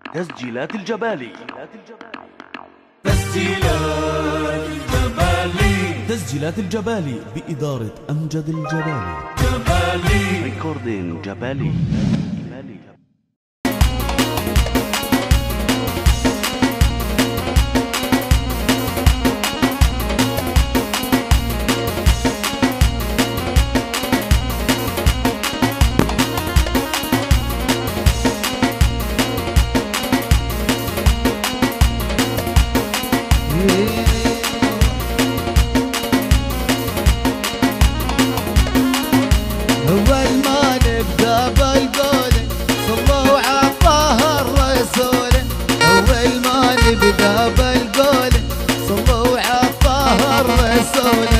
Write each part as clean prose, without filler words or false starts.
تسجيلات الجبالي. تسجيلات الجبالي بإدارة أمجد الجبالي. ريكوردين جبالي. أول ما نبدأ بالقول صلوا على طه الرسول. أول ما نبدأ بالقول صلوا على طه الرسول.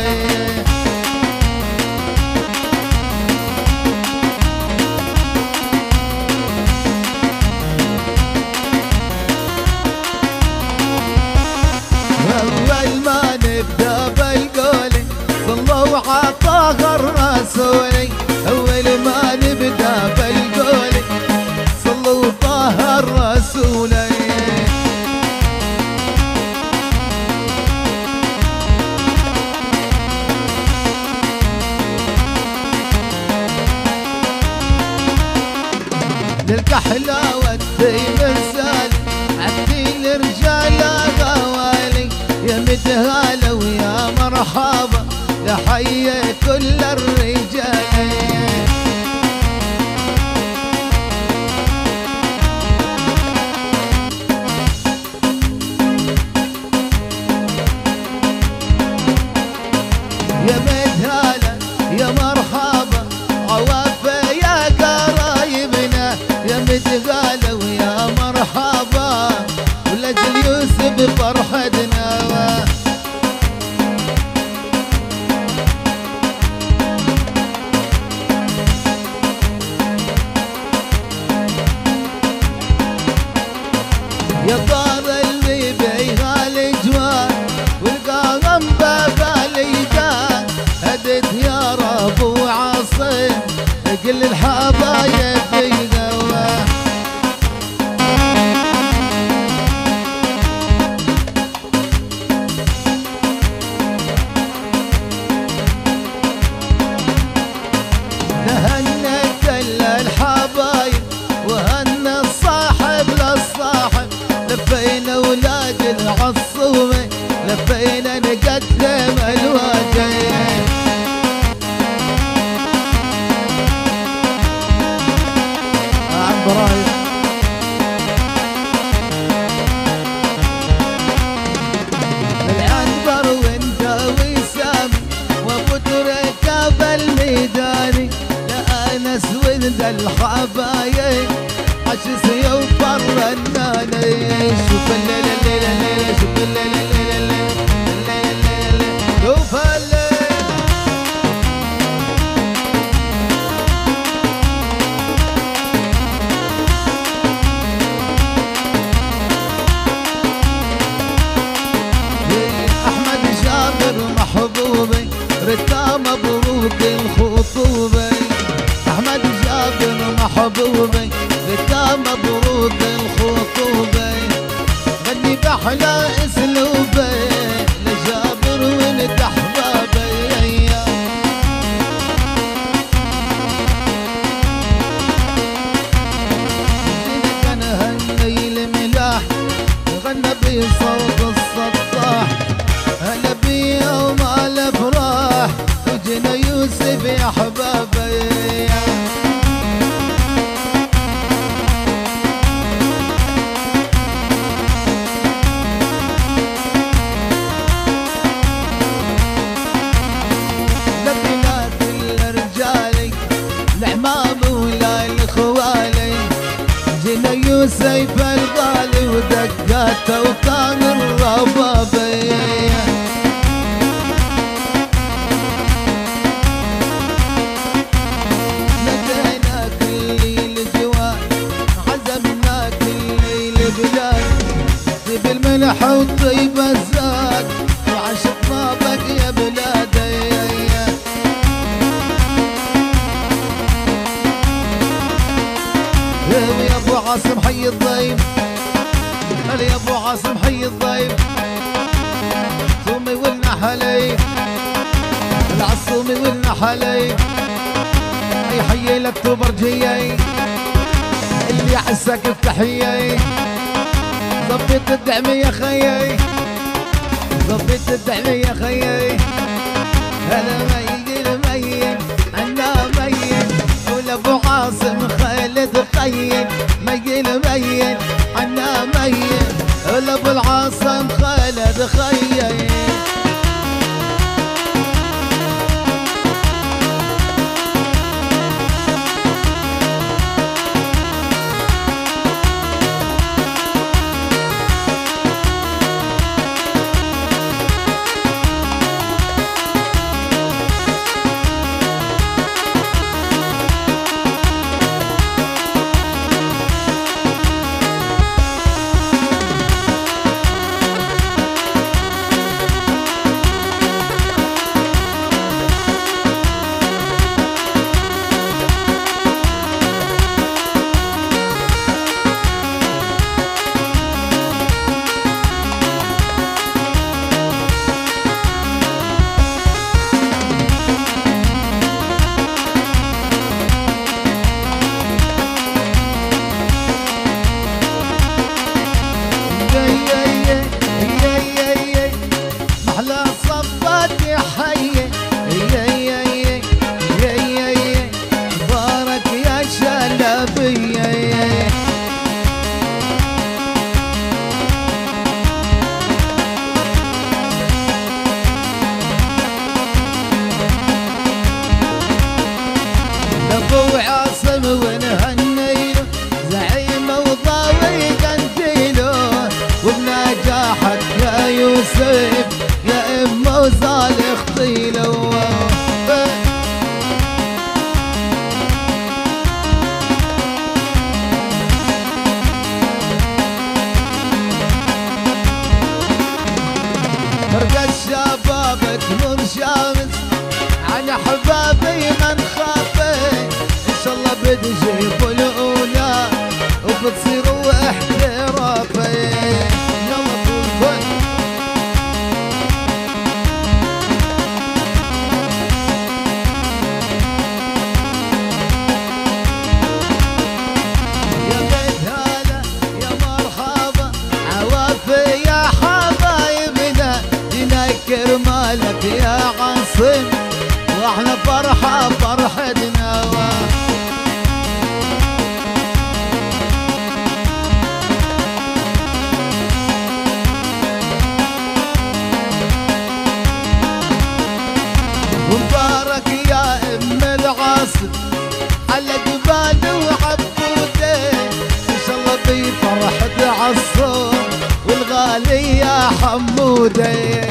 أول ما نبدأ بالقول صلوا على طه الرسول. أول ما نبدأ بالقول صلوا طه الرسول. للكحلة والدين رسالي عالدين رجال غوالي. يا متهالة ويا مرحبا يا حي كل الرجال. يا متهالة يا مرحبا عوافة يا قرايبنا. يا متهالة ويا مرحبا ولجل يوسف فرحتنا. يا طار البيبي هالجوار والقاغم باباليجان. هدت يا رب وعصيم كل الحبايب في قواه. نهنى كل الحبايب وهنى الصاحب للصاحب. لفينا ولاد العصومة لفينا نقدم الواجب. عم برايح العنبر وانت وسامي وابو تركب الميداني. لا انس ولد الحبايب عشس يوفر الناني. شوف الليلة الليلة الليلة شوف الليلة الليلة الليلة الليلة شوف الليلة. أحمد جابر محبوبي رتا مبروك الخطوبة. أحمد جابر محبوبي رتا مبروك الخطوبة. غني بأحلى اسلوبي لجابر ولد أحبابي. جينا كان هني الملاح غنى بصوت السطاح. هلا بيوم الافراح وجينا يوسف يا احبابي. لبينا كل رجالي العمام ولا الخوالي. جينا يوسف الغالي ودقاته وكان الربابي. لقينا كل الجوال عزمنا كل البلاد. طيب الملح وطيب الزاد وعشقنا بك يا بلادي. يا ابو عاصم حي الضيف هلا يا ابو عاصم حي الضيف العصومي والنحلي العصومي والنحلي يحيي لك توبرجيي اللي عساك بتحيي ضبيت الدعم يا خيي ضبيت الدعم يا خيي هذا ميت ميت انا ميت ولا ابو عاصم خالد قيد ميت ميت انا ميت ولا ابو العاصم خالد خيي يا إما وصالح طيلو فرقة شبابك نور شامس عن أحبابي ما نخافي إن شاء الله بتجيبوا الأولى وبتصيروا احترافي كرمالك يا عاصم واحنا فرحة فرحتنا ومبارك يا ام العاصم على جبال وعبوده ان شاء الله بفرحة عالصوم والغالي يا حموده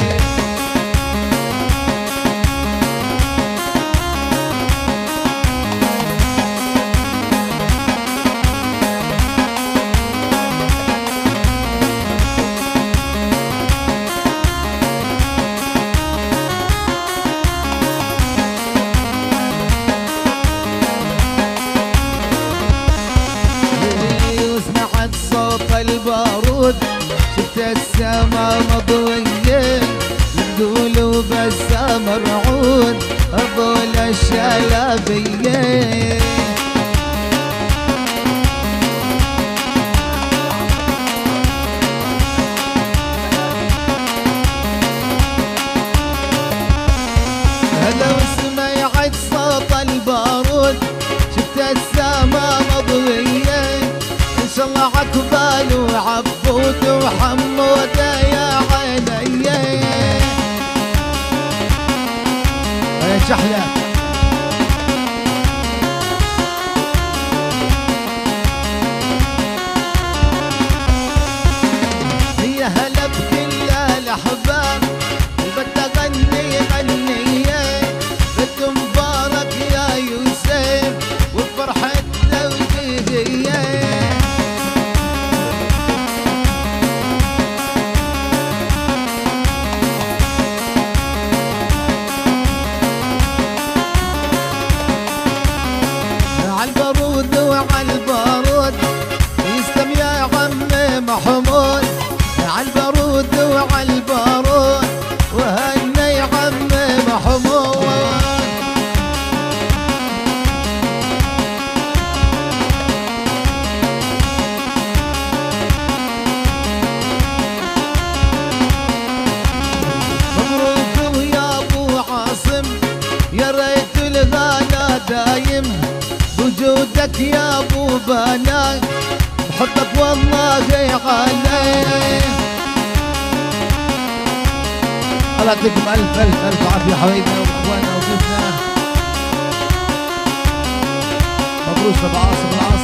البارود شفت السما مضوية يقولوا بس مرعود هذول الشلابية هلا وسمعت صوت البارود شفت السما مضوية إن شاء الله عقبال وعبود وحمود يا عيني يا شحلة هي هلا بكل الأحباب بدي أغني غنية بد مبارك يا يوسف وفرحة توجيهية عالبارود وعالبارود يسلم يا عمي محمود لك يا ابو بنات بحبك والله عليه. الله يعطيكم الف الف الف عافيه حبايبنا واخواننا وبيتنا. مبروك ابو عاصم العاصم.